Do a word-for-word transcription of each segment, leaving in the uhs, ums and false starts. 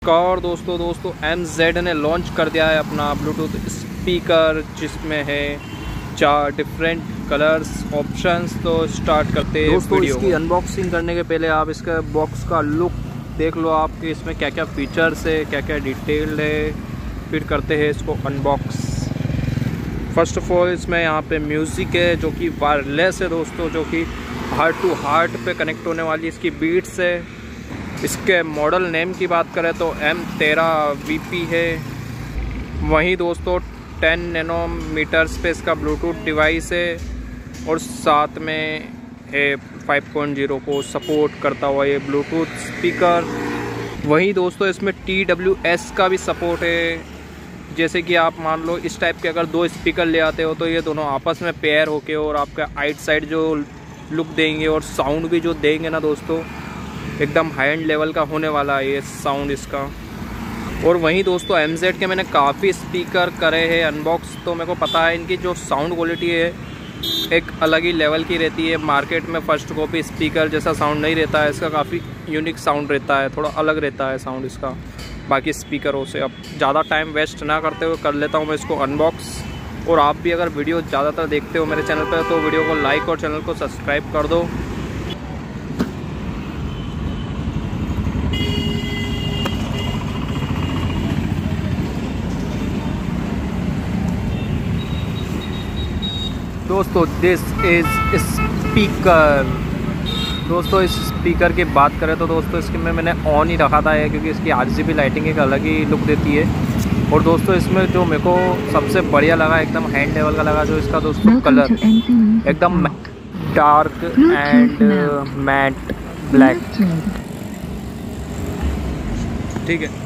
नमस्कार दोस्तों दोस्तों एम जेड ने लॉन्च कर दिया है अपना ब्लूटूथ स्पीकर, जिसमें है चार डिफरेंट कलर्स ऑप्शंस। तो स्टार्ट करते हैं दोस्तों। वीडियो इसकी अनबॉक्सिंग करने के पहले आप इसका बॉक्स का लुक देख लो, आपके इसमें क्या क्या फीचर्स है, क्या क्या डिटेल्ड है। फिर करते हैं इसको अनबॉक्स। फर्स्ट ऑफ ऑल इसमें यहाँ पे म्यूज़िक है जो कि वायरलेस है दोस्तों, जो कि हार्ट टू हार्ट पे कनेक्ट होने वाली इसकी बीट्स है। इसके मॉडल नेम की बात करें तो एम तेरह वी पी है। वहीं दोस्तों टेन नैनोमीटर्स पे इसका ब्लूटूथ डिवाइस है और साथ में है फाइव पॉइंट ज़ीरो को सपोर्ट करता हुआ ये ब्लूटूथ स्पीकर। वहीं दोस्तों इसमें टी डब्ल्यू एस का भी सपोर्ट है। जैसे कि आप मान लो इस टाइप के अगर दो स्पीकर ले आते हो तो ये दोनों आपस में पेयर होके और आपका आइट साइड जो लुक देंगे और साउंड भी जो देंगे ना दोस्तों, एकदम हाई एंड लेवल का होने वाला है ये साउंड इसका। और वहीं दोस्तों एम जेड के मैंने काफ़ी स्पीकर करे हैं अनबॉक्स, तो मेरे को पता है इनकी जो साउंड क्वालिटी है एक अलग ही लेवल की रहती है। मार्केट में फर्स्ट कॉपी स्पीकर जैसा साउंड नहीं रहता है, इसका काफ़ी यूनिक साउंड रहता है, थोड़ा अलग रहता है साउंड इसका बाकी स्पीकरों से। अब ज़्यादा टाइम वेस्ट ना करते हुए कर लेता हूँ मैं इसको अनबॉक्स। और आप भी अगर वीडियो ज़्यादातर देखते हो मेरे चैनल पर तो वीडियो को लाइक और चैनल को सब्सक्राइब कर दो। दोस्तों दिस इज़ स्पीकर। दोस्तों इस स्पीकर की बात करें तो दोस्तों इसके में मैंने ऑन ही रखा था है, क्योंकि इसकी आरजीबी लाइटिंग एक अलग ही लुक देती है। और दोस्तों इसमें जो मेरे को सबसे बढ़िया लगा, एकदम हैंड लेवल का लगा जो इसका दोस्तों कलर, एकदम डार्क एंड मैट ब्लैक। ठीक है।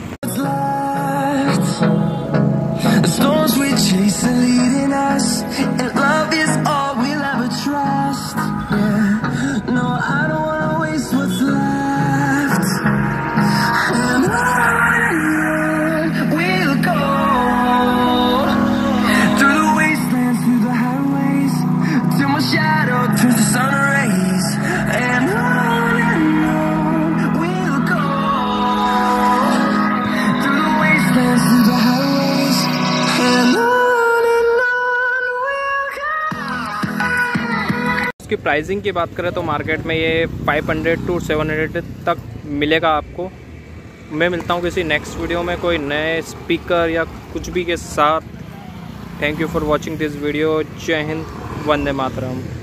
इसकी प्राइसिंग की बात करें तो मार्केट में ये five hundred to seven hundred तक मिलेगा आपको। मैं मिलता हूँ किसी नेक्स्ट वीडियो में कोई नए स्पीकर या कुछ भी के साथ। Thank you for watching this video. जय हिंद, वंदे मातरम।